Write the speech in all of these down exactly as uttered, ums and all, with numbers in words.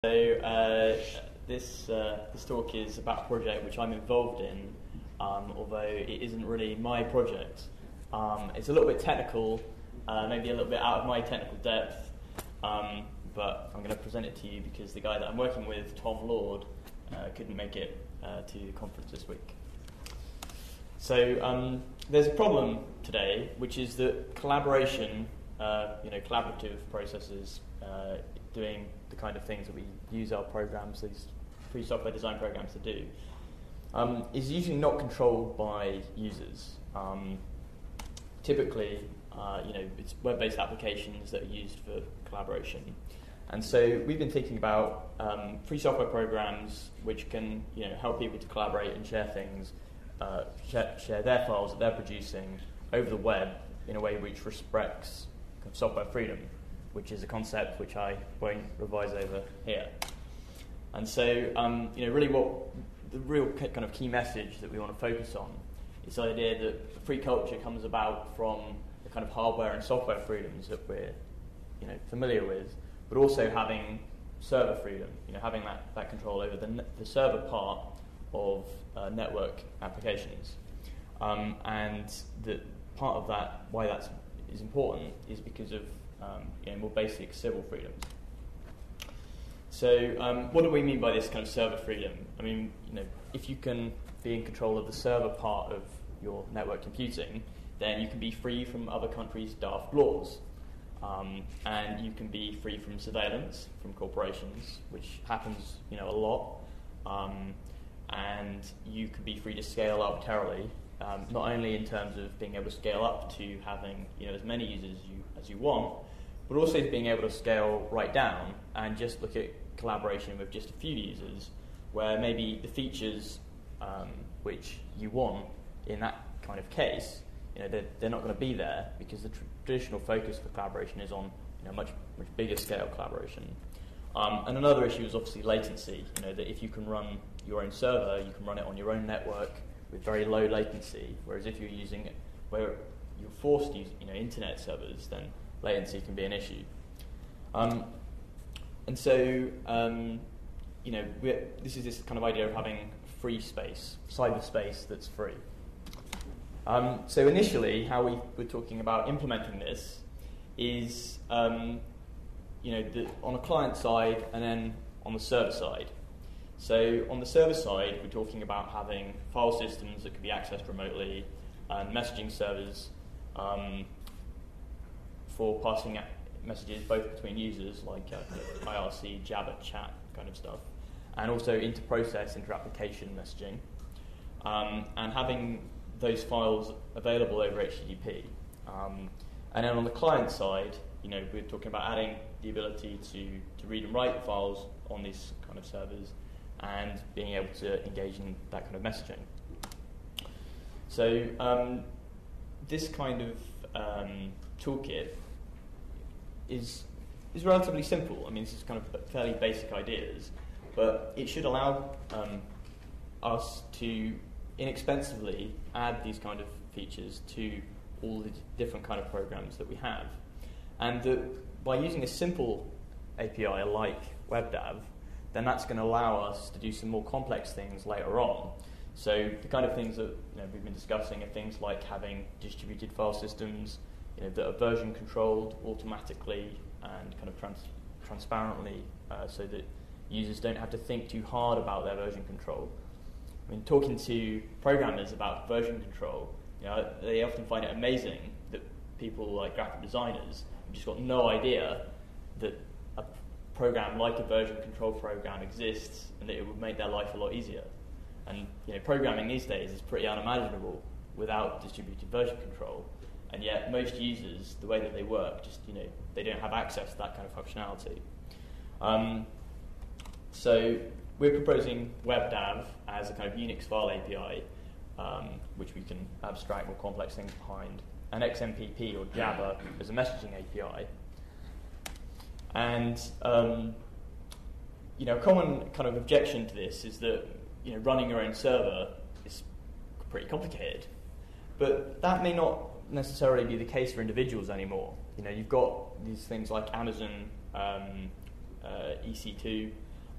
So uh, this uh, this talk is about a project which I'm involved in, um, although it isn't really my project. Um, it's a little bit technical, uh, maybe a little bit out of my technical depth, um, but I'm going to present it to you because the guy that I'm working with, Tom Lord, uh, couldn't make it uh, to the conference this week. So um, there's a problem today, which is that collaboration, uh, you know, collaborative processes, uh, doing the kind of things that we use our programs, these free software design programs to do, um, is usually not controlled by users. Um, typically, uh, you know, it's web-based applications that are used for collaboration. And so we've been thinking about um, free software programs which can, you know, help people to collaborate and share things, uh, share, share their files that they're producing over the web in a way which respects kind of software freedom, which is a concept which I won't revise over here. And so, um, you know, really what the real kind of key message that we want to focus on is the idea that free culture comes about from the kind of hardware and software freedoms that we're, you know, familiar with, but also having server freedom, you know, having that, that control over the, the server part of uh, network applications. Um, and the part of that, why that is important, is because of Um, you know, more basic civil freedoms. So, um, what do we mean by this kind of server freedom? I mean, you know, if you can be in control of the server part of your network computing, then you can be free from other countries' daft laws, um, and you can be free from surveillance from corporations, which happens, you know, a lot, um, and you can be free to scale arbitrarily. Um, not only in terms of being able to scale up to having, you know, as many users as you, as you want, but also being able to scale right down and just look at collaboration with just a few users, where maybe the features um, which you want in that kind of case, you know, they're, they're not going to be there because the tr- traditional focus for collaboration is on, you know, much much bigger scale collaboration. Um, and another issue is obviously latency. You know, that if you can run your own server, you can run it on your own network with very low latency, whereas if you're using it where you're forced to use, you know, internet servers, then latency can be an issue. Um, and so, um, you know, we're, this is this kind of idea of having free space, cyberspace that's free. Um, so initially, how we were talking about implementing this is, um, you know, the, on a client side and then on the server side. So on the server side, we're talking about having file systems that can be accessed remotely and messaging servers um, for passing messages both between users, like uh, I R C, Jabber, chat kind of stuff, and also inter-process, inter-application messaging, um, and having those files available over H T T P. Um, and then on the client side, you know, we're talking about adding the ability to, to read and write files on these kind of servers, and being able to engage in that kind of messaging. So um, this kind of um, toolkit is is relatively simple. I mean, this is kind of fairly basic ideas, but it should allow um, us to inexpensively add these kind of features to all the different kind of programs that we have. And that by using a simple A P I like WebDAV, then that's going to allow us to do some more complex things later on. So the kind of things that, you know, we've been discussing are things like having distributed file systems, you know, that are version controlled automatically and kind of trans- transparently, uh, so that users don't have to think too hard about their version control. I mean, talking to programmers about version control, you know, they often find it amazing that people like graphic designers have just got no idea that a program like a version control program exists and that it would make their life a lot easier. And, you know, programming these days is pretty unimaginable without distributed version control. And yet most users, the way that they work, just, you know, they don't have access to that kind of functionality. Um, so we're proposing WebDAV as a kind of Unix file A P I, um, which we can abstract more complex things behind, and X M P P or Jabber as a messaging A P I. And um, you know, a common kind of objection to this is that, you know, running your own server is pretty complicated, but that may not necessarily be the case for individuals anymore. You know, you've got these things like Amazon um, uh, E C two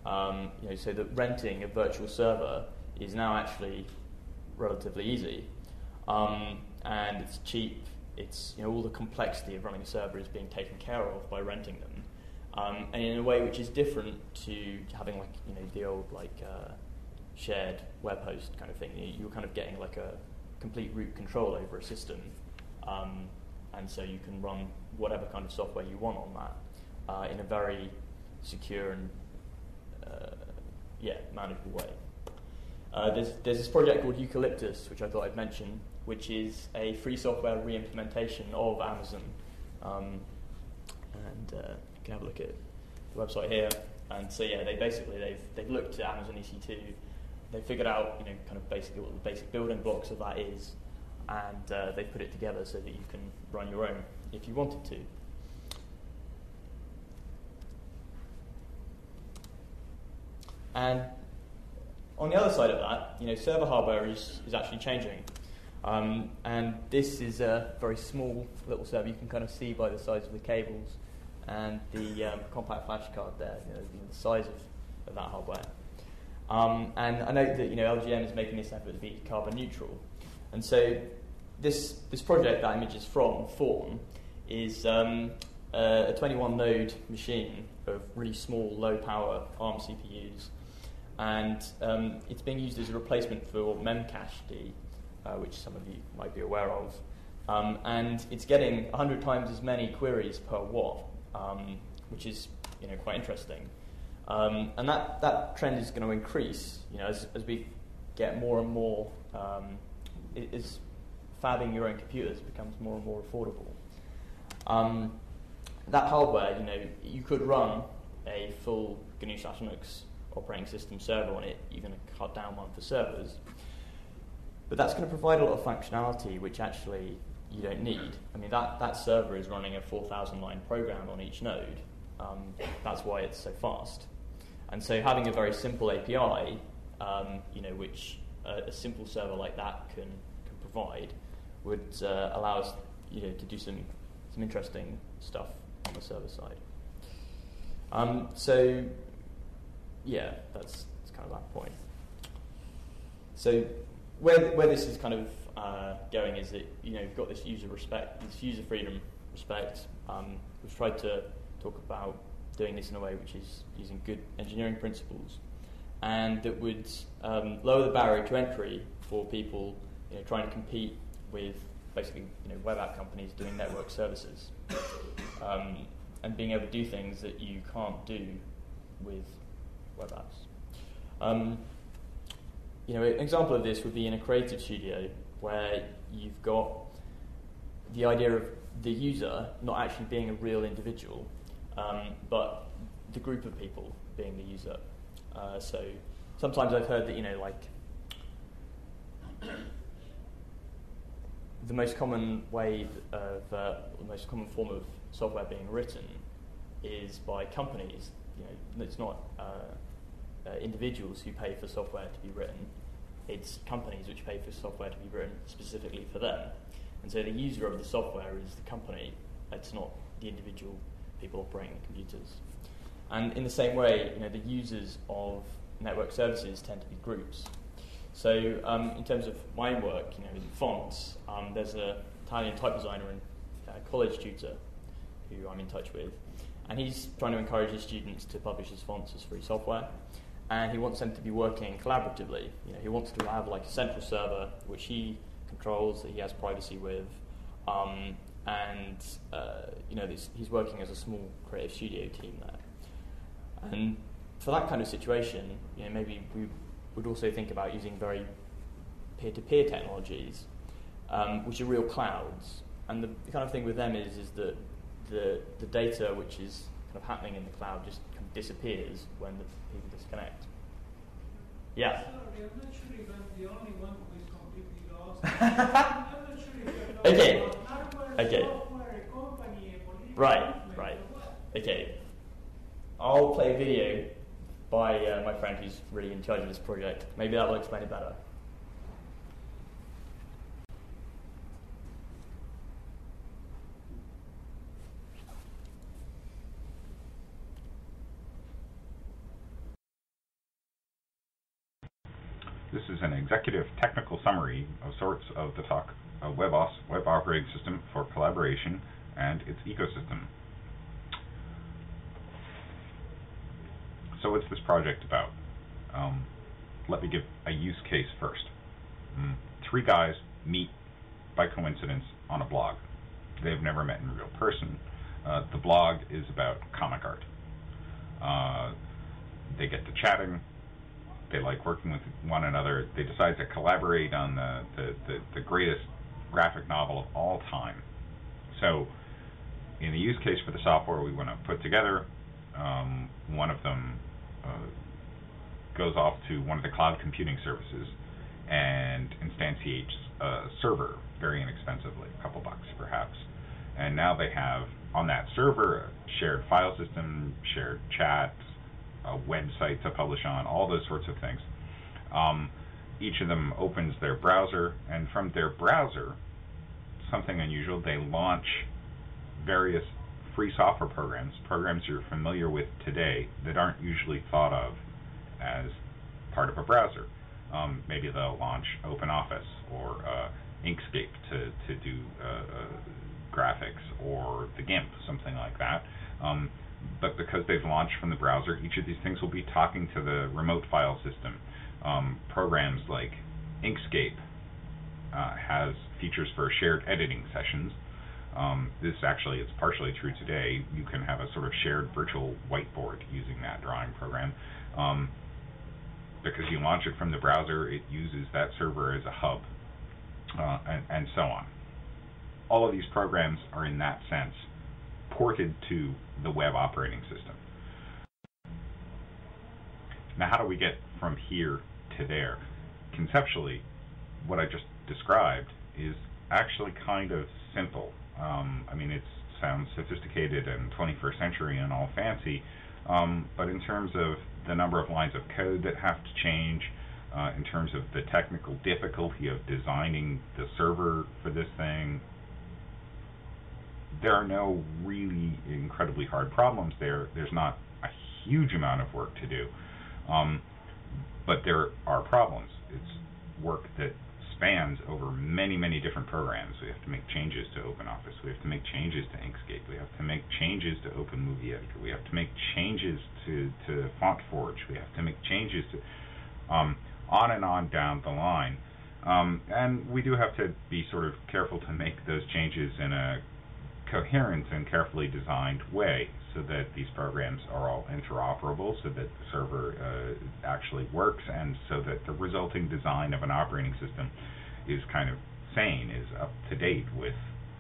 Um, you know, so that renting a virtual server is now actually relatively easy, um, and it's cheap. It's, you know, all the complexity of running a server is being taken care of by renting them, um, and in a way which is different to having, like, you know, the old, like, uh, shared web host kind of thing. You, you're kind of getting like a complete root control over a system, um, and so you can run whatever kind of software you want on that uh, in a very secure and uh, yeah, manageable way. Uh, there's, there's this project called Eucalyptus, which I thought I'd mention, which is a free software re-implementation of Amazon. Um, and uh, you can have a look at the website here. And so yeah, they basically they've they've looked at Amazon E C two. They figured out, you know, kind of basically what the basic building blocks of that is, and uh, they put it together so that you can run your own if you wanted to. And on the other side of that, you know, server hardware is, is actually changing. Um, and this is a very small little server. You can kind of see by the size of the cables and the um, compact flash card there, you know, the size of, of that hardware. Um, and I know that, you know, L G M is making this effort to be carbon neutral. And so this, this project that image is from, Fawn, is um, a, a twenty-one node machine of really small, low-power ARM C P Us. And um, it's being used as a replacement for Memcached, uh, which some of you might be aware of. Um, and it's getting one hundred times as many queries per watt, um, which is, you know, quite interesting. Um, and that, that trend is going to increase, you know, as, as we get more and more, um, as fabbing your own computers becomes more and more affordable. Um, that hardware, you know, you could run a full G N U slash Linux operating system server on it. You're going to cut down one for servers. But that's going to provide a lot of functionality which actually you don't need. I mean, that, that server is running a four thousand line program on each node. Um, that's why it's so fast. And so having a very simple A P I, um, you know, which a, a simple server like that can, can provide, would uh, allow us, you know, to do some, some interesting stuff on the server side. Um, so, yeah, that's, that's kind of that point. So where, where this is kind of uh, going is that, you know, we've got this user respect, this user freedom respect. Um, we've tried to talk about doing this in a way which is using good engineering principles, and that would um, lower the barrier to entry for people, you know, trying to compete with basically, you know, web app companies doing network services, um, and being able to do things that you can't do with web apps. Um, you know, an example of this would be in a creative studio where you've got the idea of the user not actually being a real individual, um, but the group of people being the user. Uh, so sometimes I've heard that, you know, like the most common way of, uh, the most common form of software being written is by companies. You know, it's not uh, uh, individuals who pay for software to be written. It's companies which pay for software to be written specifically for them. And so the user of the software is the company. It's not the individual people operating the computers. And in the same way, you know, the users of network services tend to be groups. So um, in terms of my work, you know, in fonts, um, there's an Italian type designer and a college tutor who I'm in touch with, and he's trying to encourage his students to publish his fonts as free software, and he wants them to be working collaboratively. You know, he wants to have like a central server which he controls, that he has privacy with, um, and uh, you know, this, he's working as a small creative studio team there. And for that kind of situation, you know, maybe we would also think about using very peer-to-peer technologies, um, which are real clouds. And the, the kind of thing with them is, is that the, the data which is kind of happening in the cloud just kind of disappears when the people disconnect. Yeah? Sorry, I'm not sure if I'm the only one who is completely lost. I'm not sure if you're talking Okay. about hardware, Okay. software, a company, a political Right, movement, right. or what? Okay. I'll play a video by uh, my friend who's really in charge of this project. Maybe that will explain it better. This is an executive technical summary of sorts of the talk of WebOS, Web Operating System for Collaboration, and its ecosystem. So what's this project about? Um, let me give a use case first. Mm, three guys meet by coincidence on a blog. They've never met in real person. Uh, the blog is about comic art. Uh, they get to chatting. They like working with one another. They decide to collaborate on the, the, the, the greatest graphic novel of all time. So in the use case for the software we want to put together, um, one of them uh, goes off to one of the cloud computing services and instantiates a server very inexpensively, a couple bucks perhaps. And now they have on that server a shared file system, shared chat, a website to publish on, all those sorts of things. Um, each of them opens their browser, and from their browser, something unusual, they launch various free software programs, programs you're familiar with today that aren't usually thought of as part of a browser. Um, maybe they'll launch OpenOffice or uh, Inkscape to, to do uh, uh, graphics, or the GIMP, something like that. Um, but because they've launched from the browser, each of these things will be talking to the remote file system. Um, programs like Inkscape uh, has features for shared editing sessions. Um, this actually is partially true today. You can have a sort of shared virtual whiteboard using that drawing program. Um, because you launch it from the browser, it uses that server as a hub, uh, and, and so on. All of these programs are, in that sense, ported to the web operating system. Now, how do we get from here to there? Conceptually, what I just described is actually kind of simple. Um, I mean, it sounds sophisticated and twenty-first century and all fancy, um, but in terms of the number of lines of code that have to change, uh, in terms of the technical difficulty of designing the server for this thing, there are no really incredibly hard problems there. There's not a huge amount of work to do, um, but there are problems. It's work that spans over many, many different programs. We have to make changes to OpenOffice. We have to make changes to Inkscape. We have to make changes to OpenMovie Editor. We have to make changes to, to FontForge. We have to make changes to um, on and on down the line. Um, and we do have to be sort of careful to make those changes in a coherent and carefully designed way, so that these programs are all interoperable, so that the server uh, actually works, and so that the resulting design of an operating system is kind of sane, is up to date with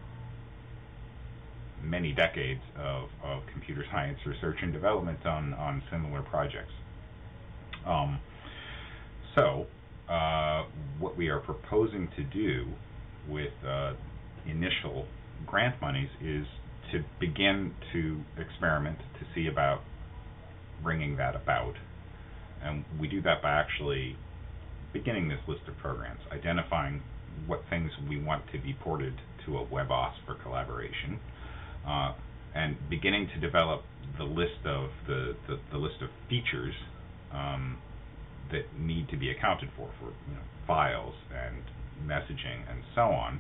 many decades of, of computer science research and development on, on similar projects. Um, so, uh, what we are proposing to do with uh, initial grant monies is to begin to experiment to see about bringing that about. And we do that by actually beginning this list of programs, identifying what things we want to be ported to a WebOS for collaboration, uh, and beginning to develop the list of the, the, the list of features um, that need to be accounted for, for you know, files and messaging and so on,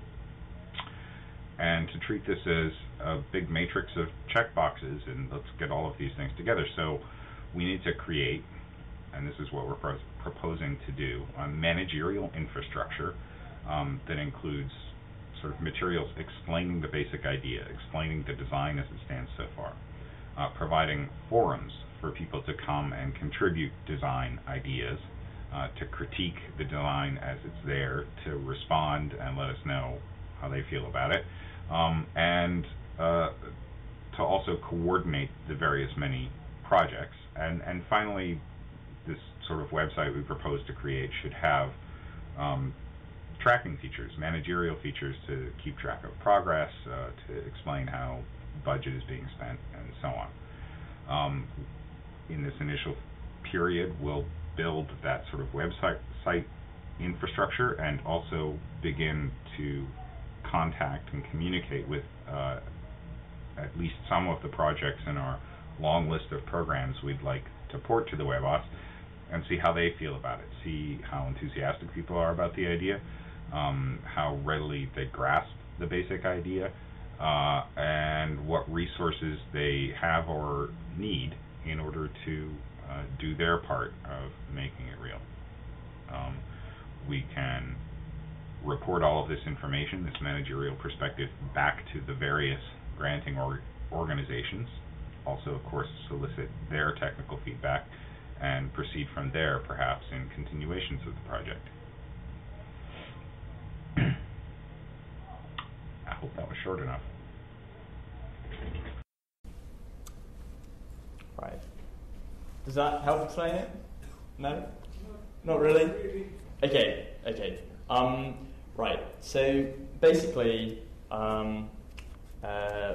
and to treat this as a big matrix of checkboxes, and let's get all of these things together. So we need to create, and this is what we're pro proposing to do, a managerial infrastructure um, that includes sort of materials explaining the basic idea, explaining the design as it stands so far, uh, providing forums for people to come and contribute design ideas, uh, to critique the design as it's there, to respond and let us know how they feel about it, um, and uh, to also coordinate the various many projects. And, and finally, this sort of website we propose to create should have um, tracking features, managerial features to keep track of progress, uh, to explain how budget is being spent, and so on. Um, in this initial period, we'll build that sort of website site infrastructure and also begin to contact and communicate with uh, at least some of the projects in our long list of programs we'd like to port to the WebOS, and see how they feel about it, see how enthusiastic people are about the idea, um, how readily they grasp the basic idea, uh, and what resources they have or need in order to uh, do their part of making it real. Um, we can report all of this information, this managerial perspective, back to the various granting or organizations, also of course solicit their technical feedback, and proceed from there perhaps in continuations of the project. I hope that was short enough. Right. Does that help explain it? No? Not really? Okay, okay. Um, right, so basically, um, uh,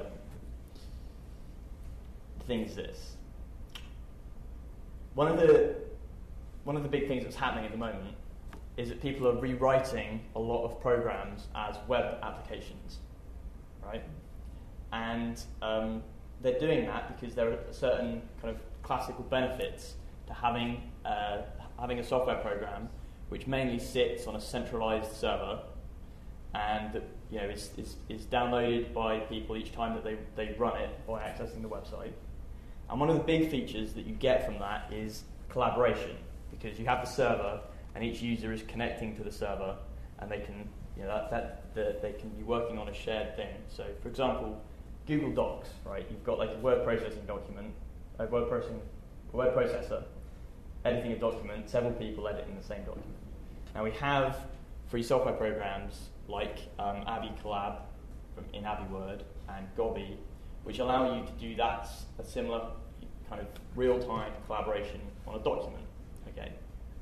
the thing is this. One of the one of the big things that's happening at the moment is that people are rewriting a lot of programs as web applications, right? And um, they're doing that because there are certain kind of classical benefits to having uh, having a software program which mainly sits on a centralized server and that, you know, is, is, is downloaded by people each time that they, they run it by accessing the website. And one of the big features that you get from that is collaboration, because you have the server and each user is connecting to the server, and they can, you know, that, that, that they can be working on a shared thing. So, for example, Google Docs, right? You've got like a word processing document, a word processing, a word processor, editing a document, several people editing the same document. Now we have free software programs like um, Abby Collab from in AbiWord and Gobby, which allow you to do that, a similar kind of real-time collaboration on a document. Okay.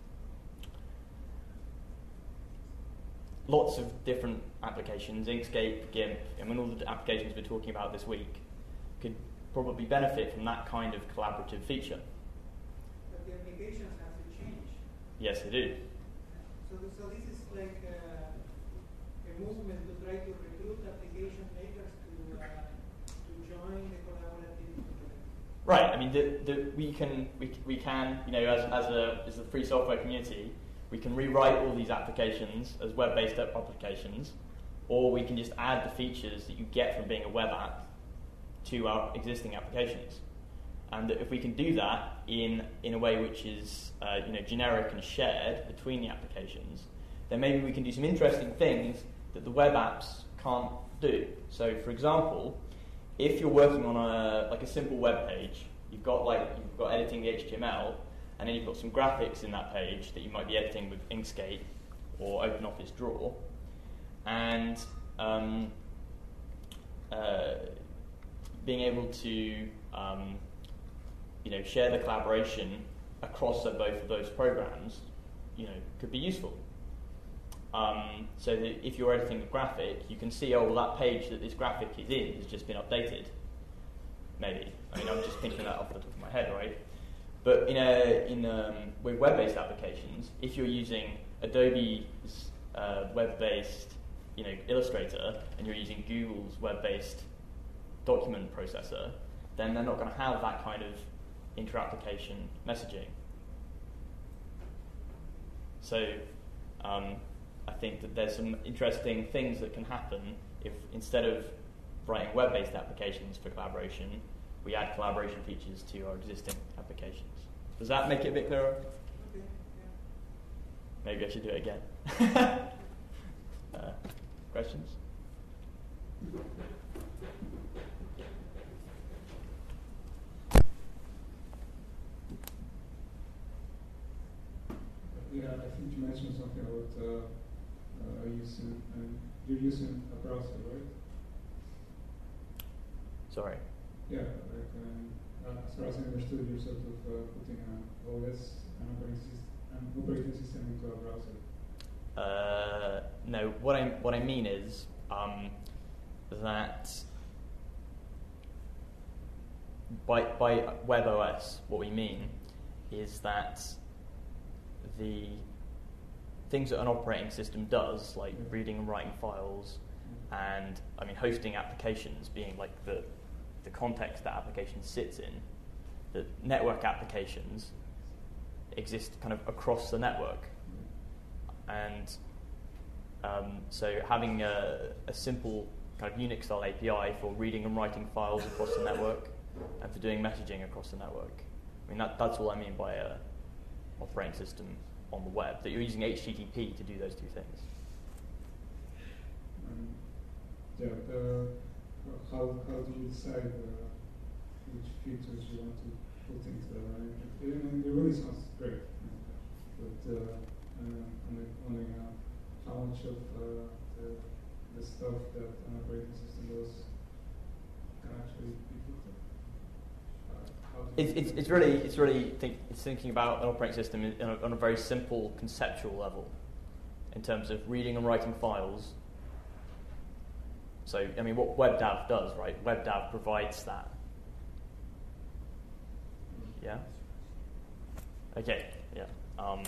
Lots of different applications, Inkscape, GIMP, I mean all the applications we're talking about this week could probably benefit from that kind of collaborative feature. But the applications have to change. Yes, they do. So, th so this is like uh, a movement to try to recruit application makers to uh, to join the collaborative movement. Right. I mean, the, the, we can we, we can you know as as a as a free software community, we can rewrite all these applications as web-based applications, or we can just add the features that you get from being a web app to our existing applications. And if we can do that in, in a way which is uh, you know, generic and shared between the applications, then maybe we can do some interesting things that the web apps can't do. So, for example, if you're working on a like a simple web page, you've got like you've got editing the H T M L, and then you've got some graphics in that page that you might be editing with Inkscape or OpenOffice Draw, and um, uh, being able to um, you know, share the collaboration across uh, both of those programs, you know, could be useful. Um, so that if you're editing a graphic, you can see, oh, well, that page that this graphic is in has just been updated. Maybe. I mean, I'm just thinking that off the top of my head, right? But in a, in um, with web-based applications, if you're using Adobe's uh, web-based, you know, Illustrator, and you're using Google's web-based document processor, then they're not going to have that kind of inter-application messaging. So um, I think that there's some interesting things that can happen if instead of writing web-based applications for collaboration, we add collaboration features to our existing applications. Does that make it a bit clearer? Okay, yeah. Maybe I should do it again. uh, questions? Yeah, I think you mentioned something about uh, uh, using, uh, you're using a browser, right? Sorry. Yeah, like um, uh, as far as I understood, you're sort of uh, putting an O S, an operating system, an operating system into a browser. Uh, no, what I what I mean is um, that by by WebOS, what we mean is that the things that an operating system does, like Yeah. reading and writing files, Yeah. and I mean hosting applications being like the the context that application sits in, the network applications, exist kind of across the network. And um, so having a, a simple kind of Unix-style A P I for reading and writing files across the network and for doing messaging across the network. I mean, that, that's all I mean by a operating system on the web, that you're using H T T P to do those two things. Um, yeah, the, how, how do you decide uh, which features you want to put into the, I mean, it really sounds great, but uh, I'm wondering uh, how much of uh, the, the stuff that an operating system does can actually be put there. It's, it's, it's really it's really think, it's thinking about an operating system in, in a, on a very simple conceptual level, in terms of reading and writing files. So I mean, what WebDAV does, right? WebDAV provides that. Yeah. Okay. Yeah. Um,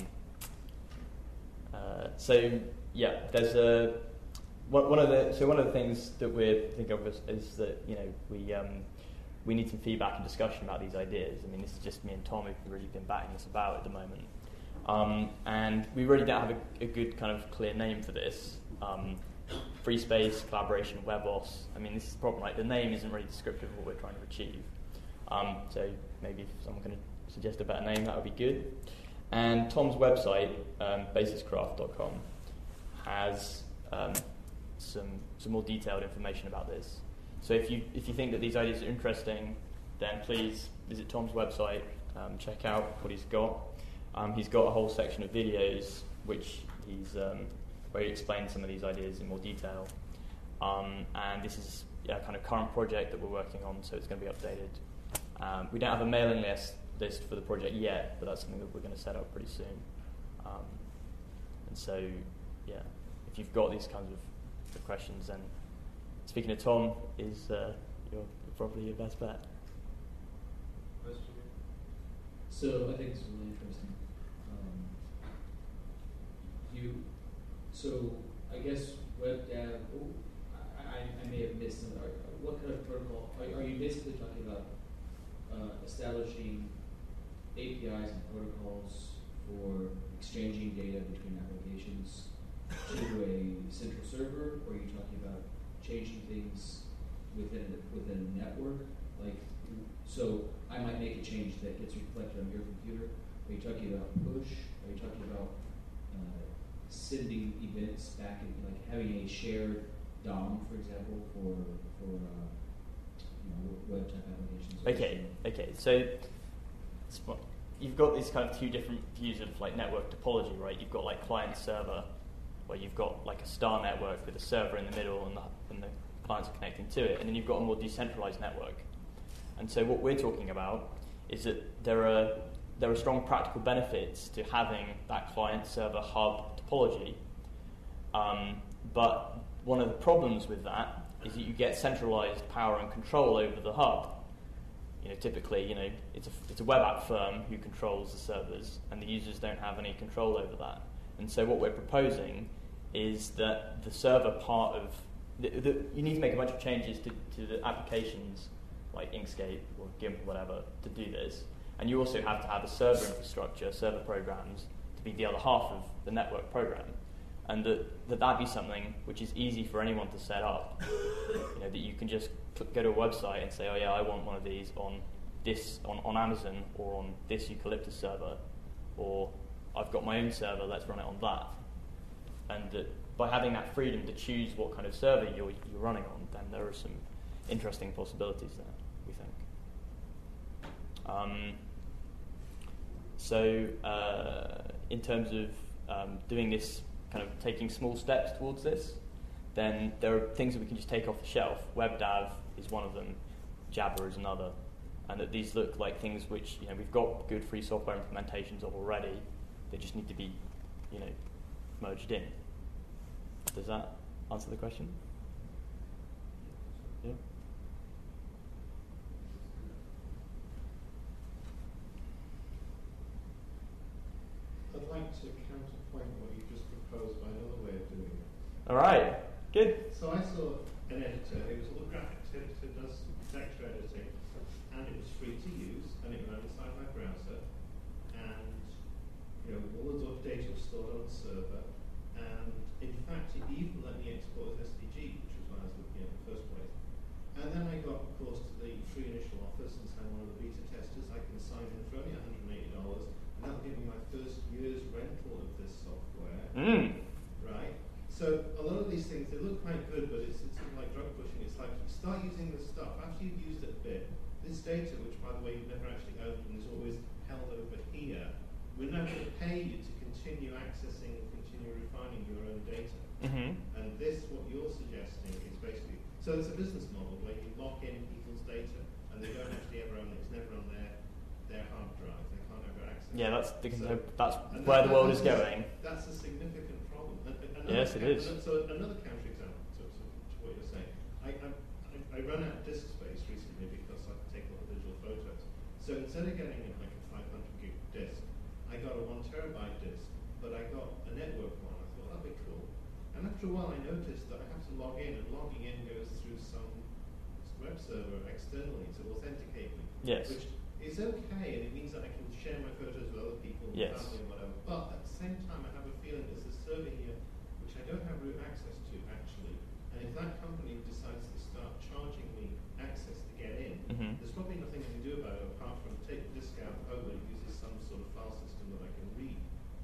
uh, so yeah, there's a one, one of the so one of the things that we're thinking of is, is that you know we. Um, We need some feedback and discussion about these ideas. I mean, this is just me and Tom who've really been batting this about at the moment. Um, and we really don't have a, a good kind of clear name for this. Um, free space, collaboration, WebOS. I mean, this is the problem, right? The name isn't really descriptive of what we're trying to achieve. Um, so maybe if someone can suggest a better name, that would be good. And Tom's website, um, basiscraft dot com, has um, some, some more detailed information about this. So if you if you think that these ideas are interesting, then please visit Tom's website, um, check out what he's got. Um, he's got a whole section of videos which he's um, where he explains some of these ideas in more detail. Um, and this is yeah, a kind of current project that we're working on, so it's going to be updated. Um, we don't have a mailing list list for the project yet, but that's something that we're going to set up pretty soon. Um, and so, yeah, if you've got these kinds of, of questions, then speaking of Tom, is uh, you're probably your best bet. So I think this is really interesting. Um, you, so I guess WebDAV. Oh, I, I may have missed some. Are, what kind of protocol are, are you basically talking about? Uh, establishing A P Is and protocols for exchanging data between applications to a central server, or are you talking about changing things within within a network? Like, so I might make a change that gets reflected on your computer. Are you talking about push? Are you talking about uh, sending events back in, like having a shared D O M, for example, for for uh, you know, web type applications? Okay, okay. So you've got these kind of two different views of like network topology, right? You've got like client server, where you've got like a star network with a server in the middle and the, and the clients are connecting to it, and then you've got a more decentralized network. And so what we're talking about is that there are there are strong practical benefits to having that client server hub topology, um, but one of the problems with that is that you get centralized power and control over the hub. You know, typically, you know, it's a it's a web app firm who controls the servers, and the users don't have any control over that. And so what we're proposing is that the server part of the, the, you need to make a bunch of changes to, to the applications like Inkscape or GIMP or whatever to do this, and you also have to have a server infrastructure, server programs, to be the other half of the network program, and that that, that be something which is easy for anyone to set up. You know, that you can just go to a website and say, oh yeah, I want one of these on this on, on Amazon or on this Eucalyptus server, or I've got my own server, let's run it on that. And that by having that freedom to choose what kind of server you're, you're running on, then there are some interesting possibilities there, we think. Um, so uh, in terms of um, doing this, kind of taking small steps towards this, then there are things that we can just take off the shelf. WebDAV is one of them, Jabber is another, and that these look like things which, you know, we've got good free software implementations of already. They just need to be, you know, merged in. Does that answer the question? Yeah. I'd like to counterpoint what you just proposed by another way of doing it. All right. Good. So I saw an editor. It was a little graphics editor, does vector editing, and it was free to use, and it ran inside my browser. And stored on a server, and in fact it even let me export as S V G, which was what I was looking at in the first place. And then I got, of course, to the free initial offer since I'm one of the beta testers. I can sign in for only one hundred eighty dollars, and that'll give me my first year's rental of this software. Mm. Right? So a lot of these things, they look quite good, but it's, it's sort of like drug pushing. It's like, start using this stuff. After you've used it a bit, this data, which, by the way, you've never actually owned and is always held over here, we're now going to pay you to continue accessing and continue refining your own data. Mm-hmm. And this, what you're suggesting, is basically, so it's a business model where you lock in people's data and they don't actually ever own it. It's never on their their hard drive. They can't ever access Yeah, it. that's the, So- that's and where that- the world that's is a- going. That's a significant problem. And- and another Yes, it coun- is. So another counterexample to, to, to what you're saying. I, I, I- I run out of disk space recently because I can take a lot of digital photos. So instead of getting like a five hundred gig disk, I got a one terabyte disk, but I got a network one. I thought that'd be cool. And after a while, I noticed that I have to log in, and logging in goes through some web server externally to authenticate me. Yes. Which is okay, and it means that I can share my photos with other people, and Yes. family, and whatever. But at the same time, I have a feeling there's a server here which I don't have root access to actually. And if that company decides to start charging me access to get in, Mhm. there's probably nothing I can do about it apart from take the disk out, hope that it uses some sort of file system that I can read.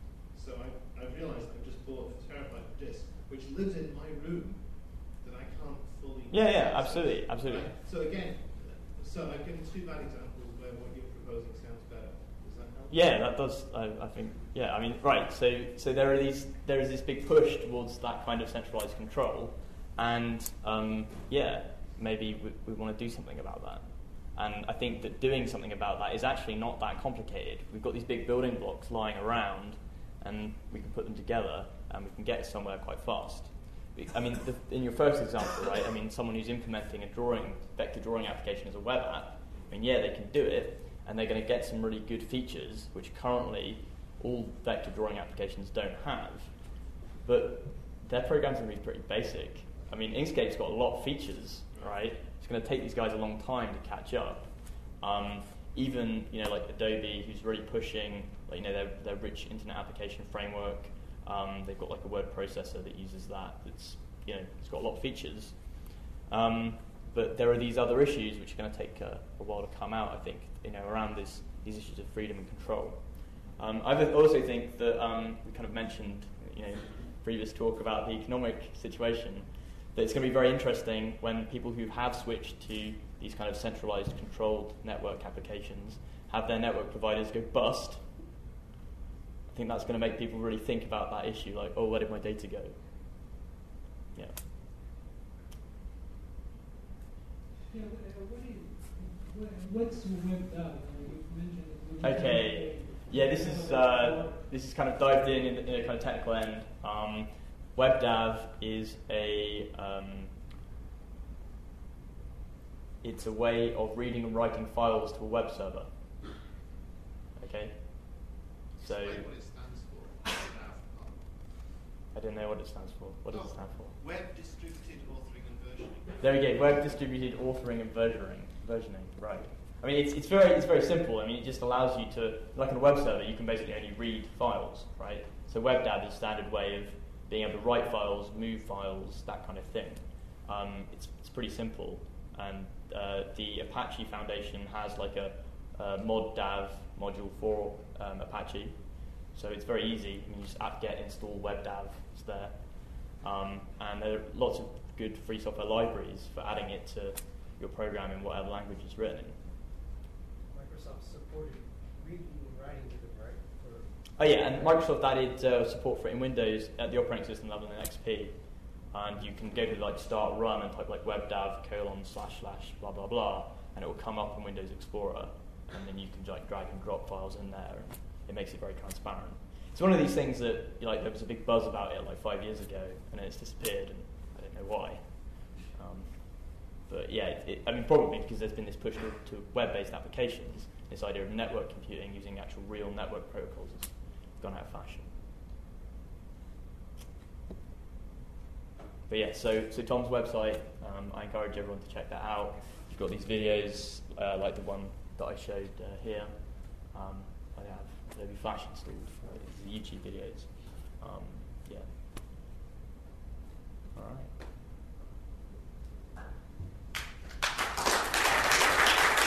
So I I realised I've just bought a terabyte disk which lives in my room that I can't fully. Yeah, yeah, access. absolutely, absolutely. Right. So again, so I've given two bad examples where what you're proposing sounds better. Does that help? Yeah, that does. I, I think. Yeah, I mean, right. So, so there are these. There is this big push towards that kind of centralized control, and um, yeah, maybe we, we want to do something about that. And I think that doing something about that is actually not that complicated. We've got these big building blocks lying around, and we can put them together, and we can get somewhere quite fast. I mean, the, in your first example, right? I mean, someone who's implementing a drawing, vector drawing application as a web app. I mean, yeah, they can do it, and they're going to get some really good features, which currently all vector drawing applications don't have. But their program's going to be pretty basic. I mean, Inkscape's got a lot of features, right? It's going to take these guys a long time to catch up. Um, even, you know, like Adobe, who's really pushing, like, you know, their, their rich internet application framework. Um, they've got like a word processor that uses that. It's, you know, it's got a lot of features. Um, but there are these other issues which are going to take a, a while to come out, I think, you know, around this, these issues of freedom and control. Um, I also think that um, we kind of mentioned, you know, previous talk about the economic situation, that it's going to be very interesting when people who have switched to these kind of centralized, controlled network applications have their network providers go bust. I think that's going to make people really think about that issue, like, oh, where did my data go? Yeah. Yeah, but, uh, what is, what, what's WebDAV? Uh, you mentioned it. Okay. Yeah, this is uh, this is kind of dived in in, in a kind of technical end. Um, WebDAV is a um, it's a way of reading and writing files to a web server. Okay. So Explain what it stands for. I don't know what it stands for. What does it stand for? Web Distributed Authoring and Versioning. There we go. Web distributed authoring and versioning. Versioning. Right. I mean, it's it's very it's very simple. I mean, it just allows you to, like on a web server, you can basically only read files, right? So WebDAV is a standard way of being able to write files, move files, that kind of thing. Um, it's it's pretty simple, and uh, the Apache Foundation has like a, a ModDAV module for um, Apache, so it's very easy. I mean, you just apt-get install WebDAV. It's there, um, and there are lots of good free software libraries for adding it to your program in whatever language it's written in. Microsoft supported reading and writing to them, right? For Oh yeah, and Microsoft added uh, support for it in Windows at the operating system level in X P, and you can go to like start run and type like webdav colon slash slash blah blah blah, and it will come up in Windows Explorer, and then you can like drag and drop files in there, and it makes it very transparent. It's one of these things that, like, there was a big buzz about it like five years ago, and then it's disappeared, and I don't know why. Um, but yeah, it, it, I mean, probably because there's been this push to, to web-based applications. This idea of network computing using actual real network protocols has gone out of fashion. But yeah, so so Tom's website, um, I encourage everyone to check that out. You've got these videos uh, like the one that I showed uh, here. Um, I have Adobe Flash installed. Uh, these are YouTube videos. Um, yeah.